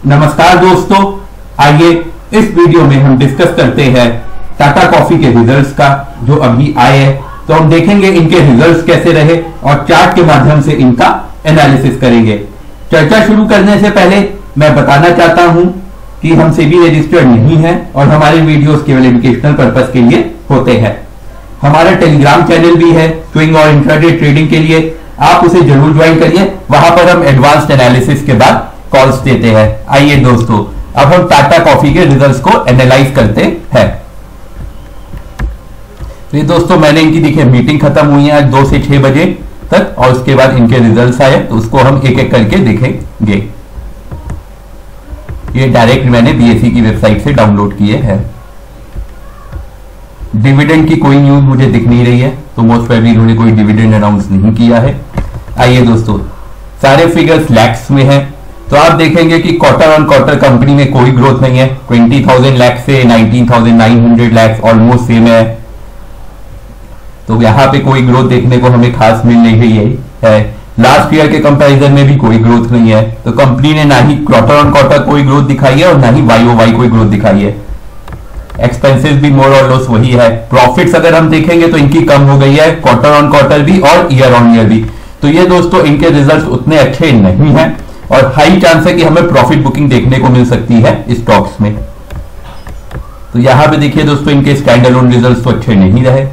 नमस्कार दोस्तों, आइए इस वीडियो में हम डिस्कस करते हैं टाटा कॉफी के रिजल्ट्स का जो अभी आए हैं। तो हम देखेंगे इनके रिजल्ट्स कैसे रहे और चार्ट के माध्यम से इनका एनालिसिस करेंगे। चर्चा शुरू करने से पहले मैं बताना चाहता हूं कि हम सेबी रजिस्टर्ड नहीं है और हमारे वीडियोस केवल एजुकेशनल पर्पस के लिए होते हैं। हमारा टेलीग्राम चैनल भी है स्विंग और इंट्राडे ट्रेडिंग के लिए, आप उसे जरूर ज्वाइन करिए। वहां पर हम एडवांस्ड एनालिसिस के बाद कॉल्स देते हैं। आइए दोस्तों, अब हम टाटा कॉफी के रिजल्ट्स को एनालाइज करते हैं। तो ये दोस्तों मैंने इनकी देखिए मीटिंग खत्म हुई है आज 2 से 6 बजे तक और उसके बाद इनके रिजल्ट्स आए, तो उसको हम एक एक करके देखेंगे। ये डायरेक्ट मैंने बीएसई की वेबसाइट से डाउनलोड किए हैं। डिविडेंड की कोई न्यूज मुझे दिख नहीं रही है, तो मोस्ट प्रोबेबली इन्होंने कोई डिविडेंड अनाउंस नहीं किया है। आइए दोस्तों, सारे फिगर्स लैक्स में है, तो आप देखेंगे कि क्वार्टर ऑन क्वार्टर कंपनी में कोई ग्रोथ नहीं है। 20,000 लाख से 19,900 लाख ऑलमोस्ट सेम है, तो यहां पे कोई ग्रोथ देखने को हमें खास मिल नहीं रही है। लास्ट ईयर के कंपैरिजन में भी कोई ग्रोथ नहीं है, तो कंपनी ने ना ही क्वार्टर ऑन क्वार्टर कोई ग्रोथ दिखाई है और ना ही YoY कोई ग्रोथ दिखाई है। एक्सपेंसेस भी मोर और लेस वही है। प्रॉफिट्स अगर हम देखेंगे तो इनकी कम हो गई है, क्वार्टर ऑन क्वार्टर भी और ईयर ऑन ईयर भी। तो ये दोस्तों इनके रिजल्ट्स उतने अच्छे नहीं हैं और हाई चांस है कि हमें प्रॉफिट बुकिंग देखने को मिल सकती है स्टॉक्स में। तो यहां पे देखिए दोस्तों इनके स्टैंड अलोन रिजल्ट्स तो अच्छे नहीं रहे।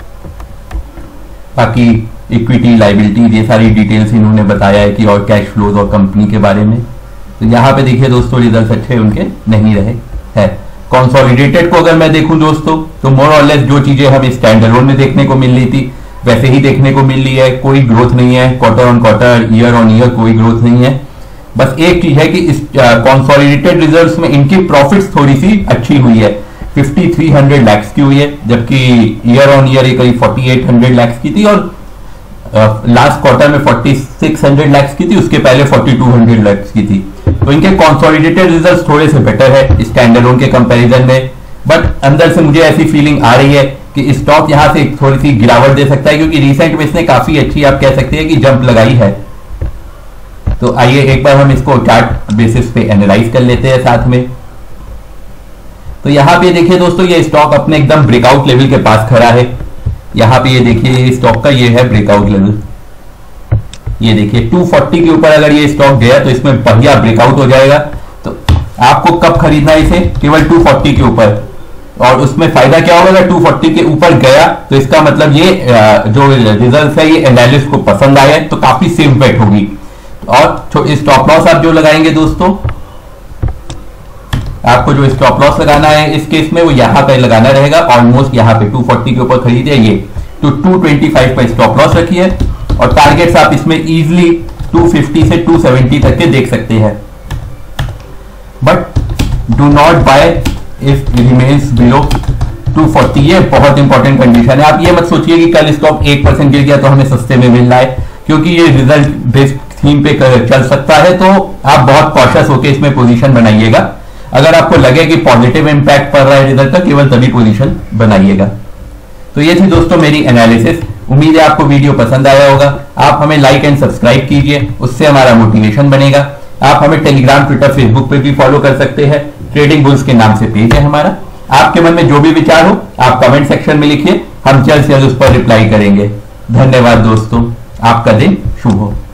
बाकी इक्विटी, लायबिलिटी, ये सारी डिटेल्स इन्होंने बताया है कि और कैश फ्लोज और कंपनी के बारे में। तो यहां पे देखिए दोस्तों रिजल्ट्स अच्छे उनके नहीं रहे है। कंसोलिडेटेड को अगर मैं देखूं दोस्तों, तो मोर और लेस जो चीजें हमें स्टैंड अलोन में देखने को मिल रही थी वैसे ही देखने को मिल रही है। कोई ग्रोथ नहीं है, quarter on quarter, year on year कोई ग्रोथ नहीं है। बस एक चीज है कि इस कंसोलिडेटेड रिजल्ट्स में इनकी प्रॉफिट्स थोड़ी सी अच्छी हुई है, 5,300 लाख की हुई है, जबकि ईयर ऑन ईयर करीब 4,800 लाख की थी और लास्ट क्वार्टर में 4,600 लाख की थी, उसके पहले 4,200 लाख की थी। तो इनके कंसोलिडेटेड रिजल्ट्स थोड़े से बेटर है स्टैंड अलोन के कंपैरिजन में। बट अंदर से मुझे ऐसी फीलिंग आ रही है कि स्टॉक यहां से थोड़ी सी गिरावट दे सकता है, क्योंकि रिसेंट में इसने काफी अच्छी आप कह सकते हैं कि जंप लगाई है। तो आइए एक बार हम इसको चार्ट बेसिस पे एनालाइज कर लेते हैं साथ में। तो यहां पे देखिए दोस्तों ये स्टॉक अपने एकदम ब्रेकआउट लेवल के पास खड़ा है। यहां पे ये देखिए ये स्टॉक का ये है ब्रेकआउट लेवल। ये देखिए 240 के ऊपर अगर ये स्टॉक गया तो इसमें बढ़िया ब्रेकआउट हो जाएगा। तो आपको कब खरीदना है इसे? केवल 240 के ऊपर। और उसमें फायदा क्या होगा? अगर 240 के ऊपर गया तो इसका मतलब ये जो रिजल्ट है ये एनालिस्ट को पसंद आया तो काफी सेफ बेट होगी। और स्टॉप लॉस आप जो लगाएंगे दोस्तों, आपको जो स्टॉप लॉस लगाना है इस केस में वो यहां पर लगाना रहेगा। ऑलमोस्ट यहां पे 240 के ऊपर खरीदे ये, तो 225 पर स्टॉप लॉस रखिए और टारगेट्स आप इसमें इजीली 250 से 270 तक के देख सकते हैं। But do not buy if remains below 240। ये बहुत इंपॉर्टेंट कंडीशन है। आप ये मत सोचिए कि कल स्टॉक 1% गिर गया तो हमें सस्ते में मिल रहा है, क्योंकि ये रिजल्ट बेस्ड थीम पे चल सकता है। तो आप बहुत कॉशियस होकर इसमें पोजीशन बनाइएगा। अगर आपको लगे कि पॉजिटिव इंपैक्ट पड़ रहा है रिजल्ट का, केवल तभी पोजीशन बनाइएगा। तो ये थी दोस्तों मेरी एनालिसिस। उम्मीद है आपको वीडियो पसंद आया होगा। आप हमें लाइक एंड सब्सक्राइब कीजिए, उससे हमारा मोटिवेशन बनेगा। आप हमें टेलीग्राम, ट्विटर, फेसबुक पे भी फॉलो कर सकते हैं। ट्रेडिंग बुल्स के नाम से पेज है हमारा। आपके मन में जो भी विचार हो आप कमेंट सेक्शन में लिखिए, हम जल्द से जल्द उस पर रिप्लाई करेंगे। धन्यवाद दोस्तों, आपका दिन शुभ हो।